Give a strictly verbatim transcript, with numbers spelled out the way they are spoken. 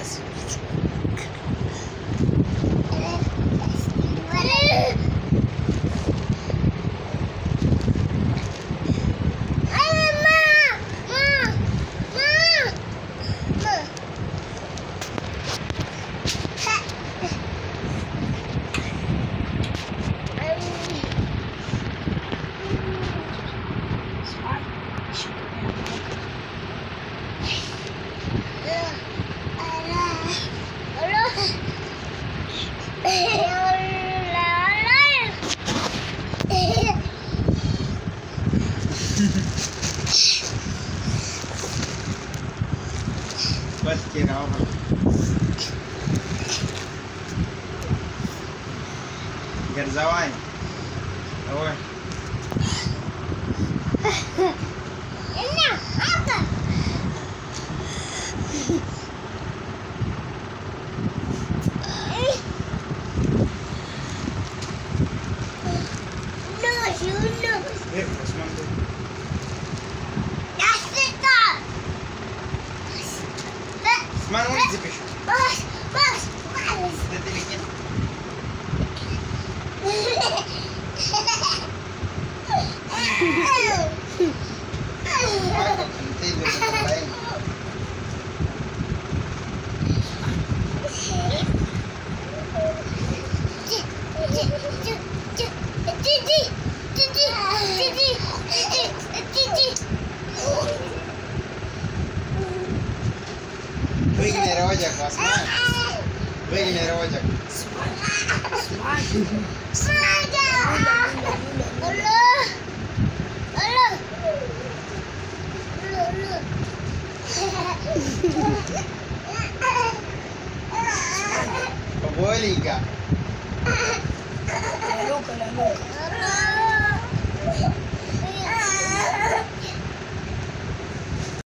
بس kira apa? Garzawai. Awal. Ini apa? No, you know. Eh, Osman tu. That's it. Osman mau exhibition. Bos, bos, bos. Nanti bikin. Nanti juga lain. Begini rawajak, Osman. Begini rawajak. Allah, Allah, Boleh kah? La loca, la loca.